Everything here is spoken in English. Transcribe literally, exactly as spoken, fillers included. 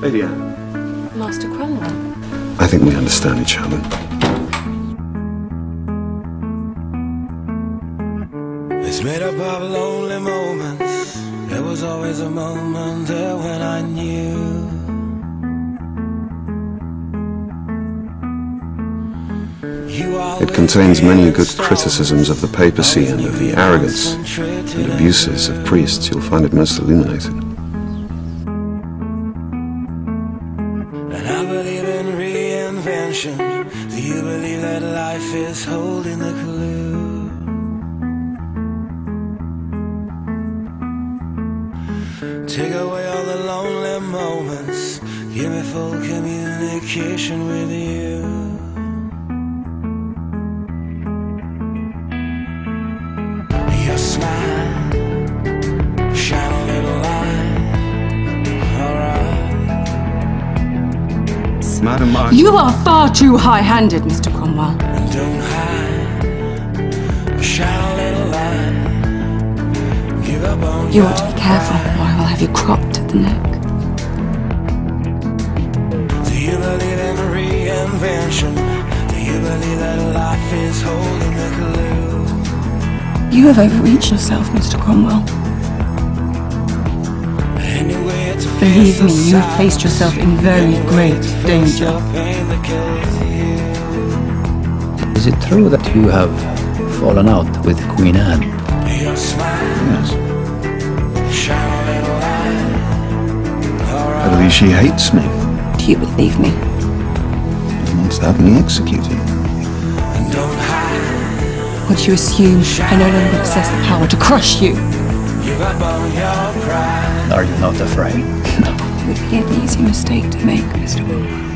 Lady Anne. Master Cromwell. I think we understand each other. It's made up of lonely moments. There was always a moment there when I knew. It contains many good criticisms of the papacy and of the arrogance and abuses of priests. You'll find it most illuminating. And I believe in reinvention. Do you believe that life is holding the clue? Take away all the lonely moments. Give me full communication with you. Your smile, shine a little light. Alright. Madam, I... You are far too high-handed, Mister Cromwell. And don't hide, shine a little light. Give up on You ought to be careful, or I will have you cropped at the neck. Do you believe in reinvention? Do you believe that life is holding the clue? You have overreached yourself, Mister Cromwell. Believe me, you have placed yourself in very great danger. Is it true that you have fallen out with Queen Anne? Yes. I believe she hates me. Do you believe me? She wants to have me executed. Would you assume I no longer possess the power to crush you? Are you not afraid? It would be an easy mistake to make, Mister Boleyn.